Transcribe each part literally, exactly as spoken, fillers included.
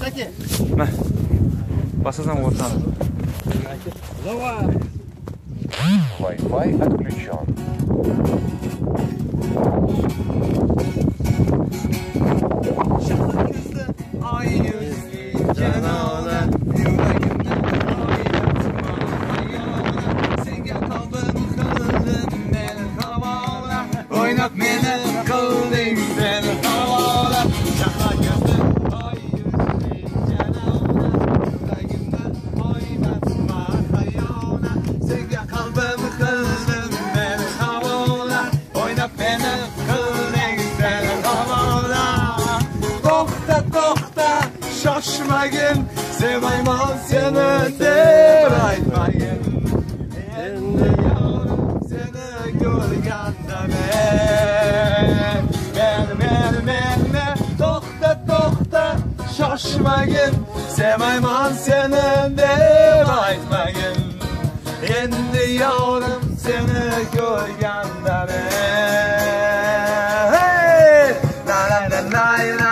Ma. Basasan o'rtani. Wi-Fi отключен. Ay yüzlü canana, yüreğimden oynatma hayana. Senga kalbim kıldım ben havala, oynat beni kıldın ben havala. Şaka gözlüm ay yüzlü canana, yüreğimden oynatma hayana. Senga kalbim kıldım ben havala, oynat beni kıldın ben havala. Toxta toxta şaşmagin, sevayman seni deb aytmagin. Endi yavrum seni ko'rganda men men men men men toxta toxta şaşmagin, sevayman seni deb aytmagin. Endi yavrum seni ko'rganda men hey la la la la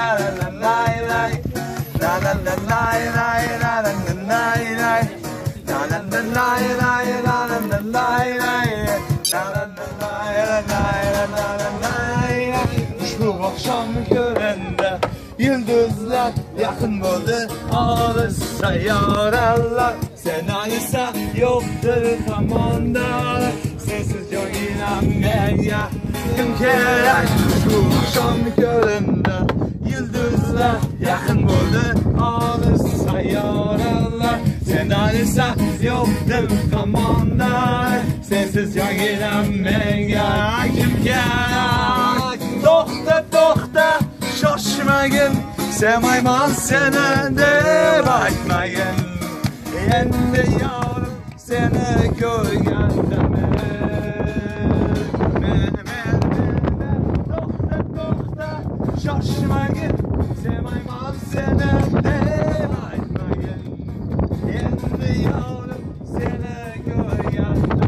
Şu akşam görende yıldızlar yakın oldu, alır sayaralar. Sen ayırsa yoktur tamamda, sensiz yok inanmaya kim gerek. Şu akşam görende yıldızlar yakın oldu, alır sayaralar. Sen ayırsa yoktur tamamda, sensiz yok inanmaya kim gerek. Toxta toxta şaşmagin, sevmayman seni deb aytmagin. Endi yavrum seni ko'rganda men men men men toxta toxta şaşmagin, sevmayman seni deb aytmagin. Endi yavrum seni ko'rganda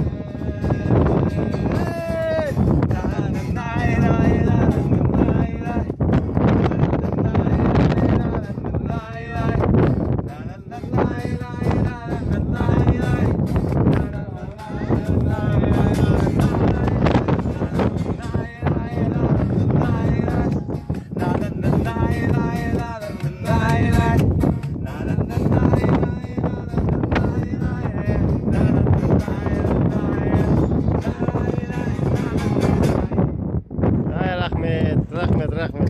Rahmet, rahmet.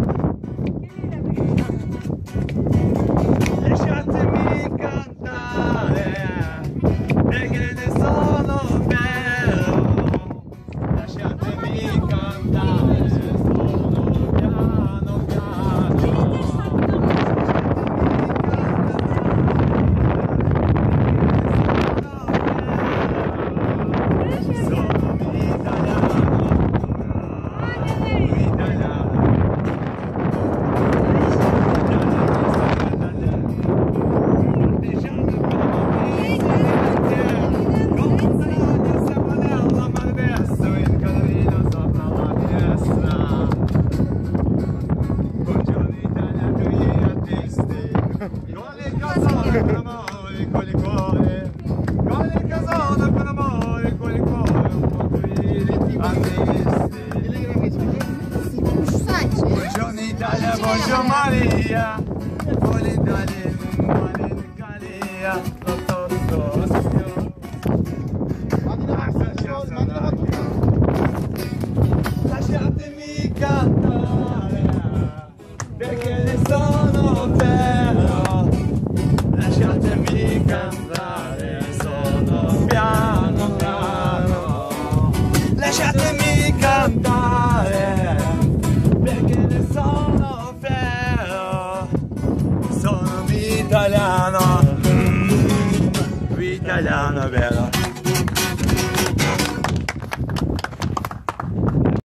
Lasciatemi cantare, perché ne sono vero. Lasciatemi cantare, sono piano piano. Sono italiano. Buongiorno Maria, vuole dare vuole Galia, tutto sto lasciatemi cantare, perché ne sono vero. Lasciatemi cantare, sono piano piano. Lasciatemi cantare, perché ne sono vero. Sono italiano, mm, italiano vero.